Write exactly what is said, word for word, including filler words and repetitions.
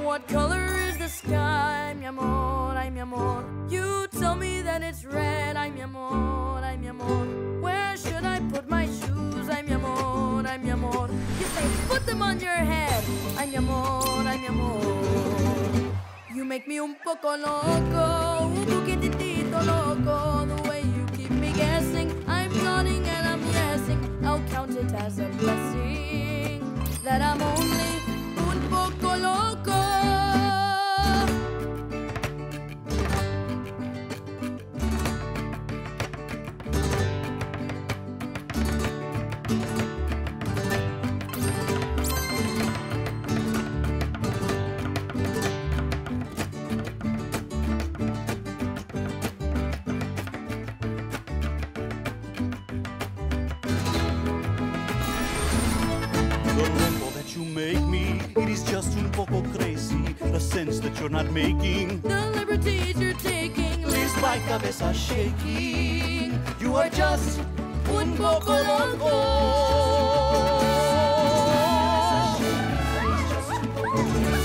what color is the sky, mi amor, ay, mi amor. You tell me that it's red, ay, mi amor, ay, mi amor. Where should I put my shoes, ay, mi amor, ay, mi amor. You say, put them on your head, ay, mi amor, ay, mi amor. You make me un poco loco, un poquitito loco. The way you keep me guessing, I'm nodding and I'm yesing. I'll count it as a blessing that I'm only un poco loco. You make me, it is just un poco crazy. The sense that you're not making the liberties you're taking leaves my cabeza shaking. You are just un poco loco.